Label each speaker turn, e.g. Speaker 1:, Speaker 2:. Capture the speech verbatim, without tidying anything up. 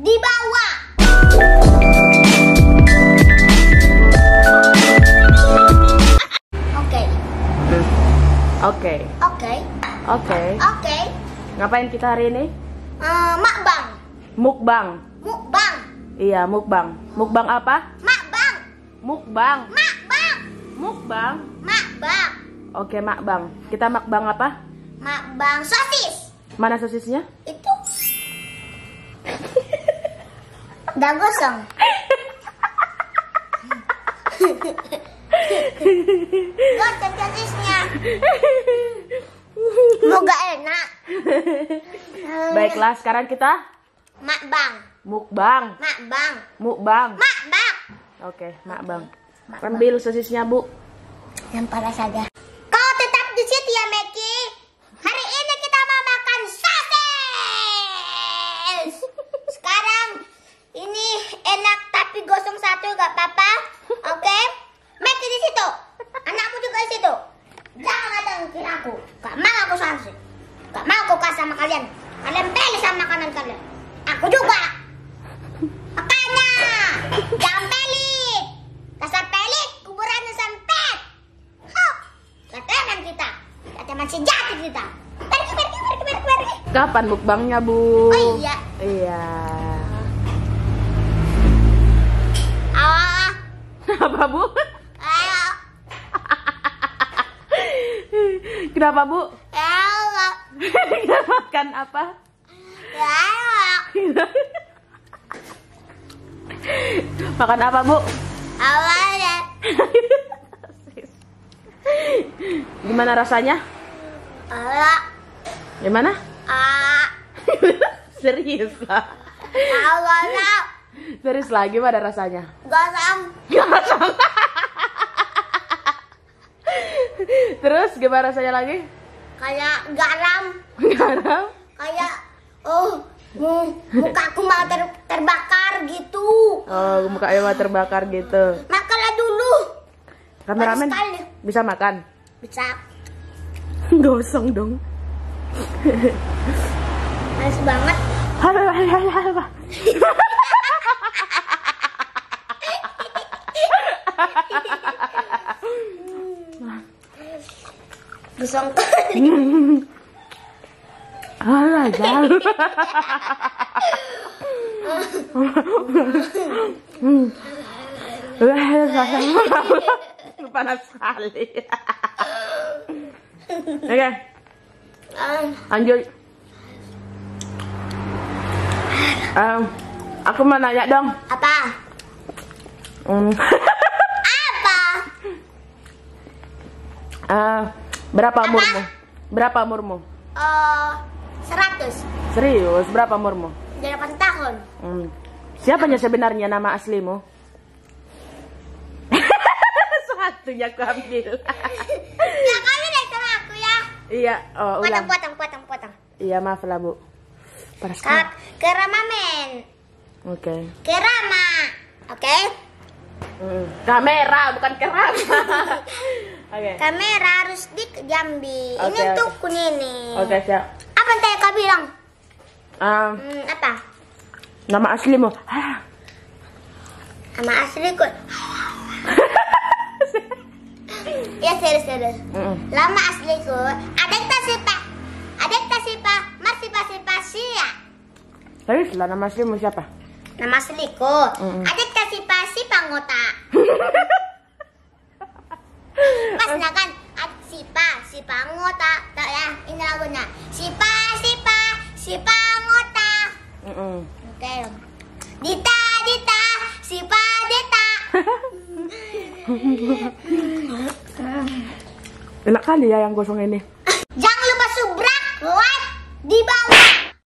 Speaker 1: di bawah. Oke.
Speaker 2: Oke.
Speaker 1: Oke.
Speaker 2: Oke.
Speaker 1: Oke.
Speaker 2: Ngapain kita hari ini?
Speaker 1: Eh, Makbang.
Speaker 2: Mukbang.
Speaker 1: Mukbang.
Speaker 2: Iya, mukbang. Mukbang apa?
Speaker 1: Makbang.
Speaker 2: Mukbang.
Speaker 1: Makbang.
Speaker 2: Mukbang.
Speaker 1: Makbang.
Speaker 2: Oke, makbang. Kita makbang apa?
Speaker 1: Makbang sosis.
Speaker 2: Mana sosisnya?
Speaker 1: Itu. Udah gosong. Gosong sosisnya. Semoga enak.
Speaker 2: Baiklah, sekarang kita
Speaker 1: Makbang.
Speaker 2: mukbang.
Speaker 1: Makbang.
Speaker 2: Mukbang.
Speaker 1: Makbang.
Speaker 2: Oke, makbang. Ambil sosisnya, Bu.
Speaker 1: Yang panas saja. Kau tetap di situ ya, Meki. Hari ini kita mau makan sosis. Sekarang ini enak tapi gosong satu gak apa-apa. Oke? Meki di situ. Anakmu juga di situ. Jangan ada yang kira aku. Gak mau aku sosis. Gak mau aku kasih sama kalian. Kalian pilih sama makanan kalian. Aku juga. Makanya jangan pelit. Kasar pelit, kuburannya sempit. Huh, keteman kita. Keteman sejati kita. Pergi, pergi, pergi, pergi, pergi.
Speaker 2: Kapan mukbangnya, Bu?
Speaker 1: Oh iya.
Speaker 2: Iya.
Speaker 1: Ah,
Speaker 2: Apa, Bu?
Speaker 1: ayo,
Speaker 2: Kenapa, Bu?
Speaker 1: ayo,
Speaker 2: Nggak makan apa?
Speaker 1: ayo.
Speaker 2: Makan apa, Bu?
Speaker 1: Awalnya.
Speaker 2: Gimana rasanya?
Speaker 1: Ayo.
Speaker 2: Gimana?
Speaker 1: Ah,
Speaker 2: Serius lah.
Speaker 1: awalnya.
Speaker 2: Serius lah, gimana rasanya?
Speaker 1: Gosong.
Speaker 2: Terus gimana rasanya lagi?
Speaker 1: Kayak garam.
Speaker 2: Garam?
Speaker 1: Kayak, oh, mu- mukaku mau ter- terbakar gitu.
Speaker 2: Oh, mukanya mah terbakar gitu.
Speaker 1: Makanlah dulu.
Speaker 2: Kameramen
Speaker 1: Panas sekali.
Speaker 2: bisa makan?
Speaker 1: Bisa.
Speaker 2: Gosong dong.
Speaker 1: Panas banget.
Speaker 2: Halo, halo, halo, halo.
Speaker 1: Gosong.
Speaker 2: Halo, halo. Panas sekali. Oke, lanjut. Um, aku mau nanya dong.
Speaker 1: Apa?
Speaker 2: Hmm.
Speaker 1: Apa?
Speaker 2: Uh, berapa umurmu? Berapa umurmu?
Speaker 1: Oh, seratus.
Speaker 2: Serius, berapa umurmu?
Speaker 1: Delapan tahun.
Speaker 2: Hmm. Siapanya sebenarnya nama aslimu? Satunya aku ambil.
Speaker 1: Ya kami naik sama aku ya.
Speaker 2: Iya, oh,
Speaker 1: Potong,
Speaker 2: ulang.
Speaker 1: potong, potong, potong.
Speaker 2: Iya, maaf lah, Bu. Panas sekali.
Speaker 1: Kak, keramamen.
Speaker 2: Oke.
Speaker 1: Kerama. Oke?
Speaker 2: Hmm. Kamera, bukan kerama. Oke.
Speaker 1: Kamera harus di Jambi.
Speaker 2: Oke,
Speaker 1: Ini
Speaker 2: oke.
Speaker 1: untuk kuning.
Speaker 2: Oke, siap.
Speaker 1: Apa yang tadi kau bilang?
Speaker 2: Um,
Speaker 1: Hmm, apa?
Speaker 2: nama aslimu? Ah.
Speaker 1: Nama asliku. Ya serius serius.
Speaker 2: Mm-mm.
Speaker 1: Lama asliku. Adek tasipa. Adek tasipa. Masipa sipa sia.
Speaker 2: Serius lah, nama aslimu siapa?
Speaker 1: Nama asliku.
Speaker 2: Mm-mm.
Speaker 1: Adek tasipa sipa ngota. Pas na kan? At sipa sipa ngota. Tak ya. Ini lagunya. Sipa sipa sipa ngota.
Speaker 2: Mm-mm.
Speaker 1: Oke. Dita dita sipa dita.
Speaker 2: Enak kali ya yang gosong ini.